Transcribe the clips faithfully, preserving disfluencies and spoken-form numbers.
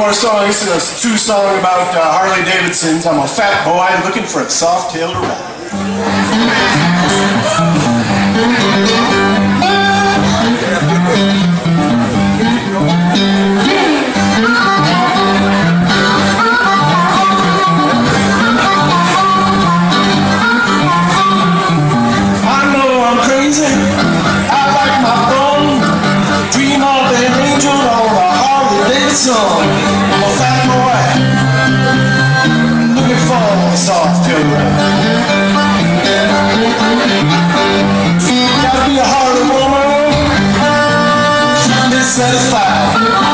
more song. This is a true song about uh, Harley Davidsons. I'm a fat boy looking for a soft tail to ride. I know I'm crazy. I like my fun. Dream of an angel on a Harley Davidson. I'm a fat boy looking for a soft tail to ride. Gotta be a Harley woman, keep me satisfied.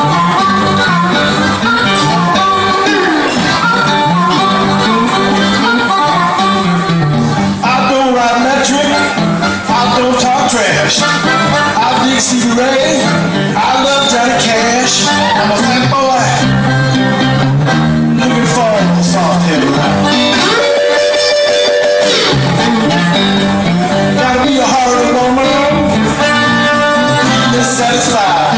I don't ride metric, I don't talk trash. I dig Stevie Ray, I love Johnny Cash. I'm a fat boy looking for a soft tail to ride. Gotta be a Harley woman, keep me satisfied.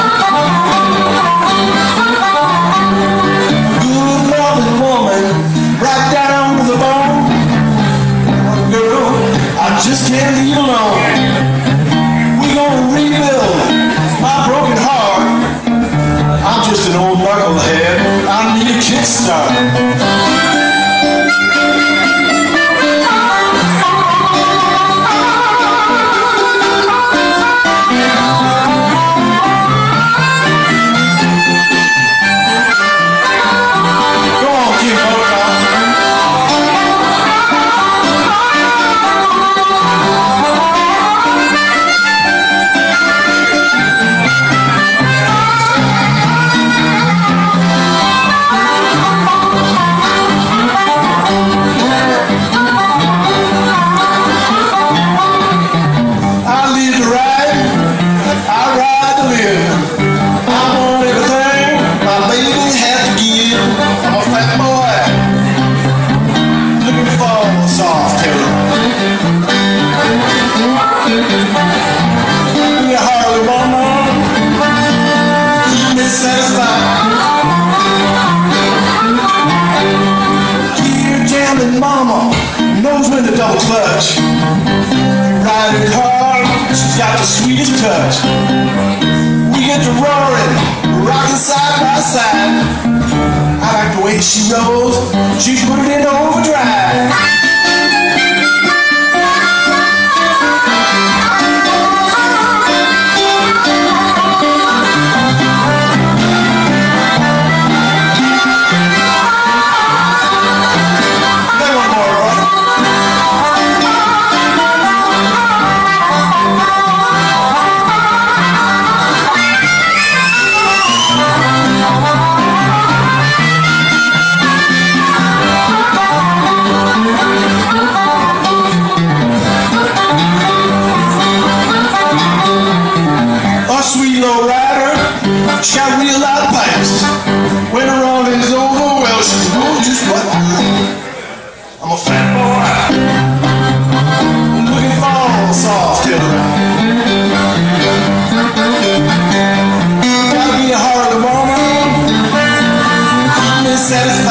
Good loving woman, right down to the bone. Girl, I just can't leave alone. We gonna rebuild my broken heart. I'm just an old knucklehead, I need a kickstart. Mama knows when to double clutch. Riding hard, she's got the sweetest touch. We get to roaring, rocking side by side. I like the way she rolls, she put it in overdrive. She got real loud pipes. When her run is over, well, she knows just what I like. I'm a fat boy looking for a soft tail to ride. Gotta be a Harley woman, keep me satisfied.